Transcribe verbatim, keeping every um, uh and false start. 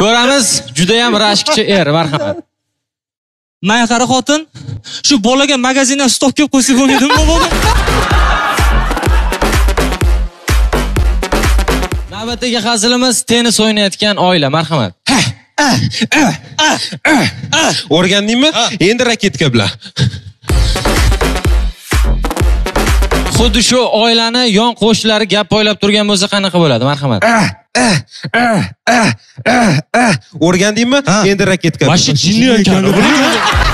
Ko'ramiz, juda ham rashkchi er, marhamat. Mana qara xotin, shu bolaga magazindan stok kelib qo'ysa bo'lmaydimi boboga? Navbatdagi hazilimiz tennis o'ynayotgan oila, marhamat. O'rgandingmi? Endi raketka bilan. Xuddi shu oilani yon qo'shnilari gap poylab turgan bo'lsa qanaqa bo'ladi, marhamat. O'rgandingmi? Endi raketka. Mana shu jinni ekan.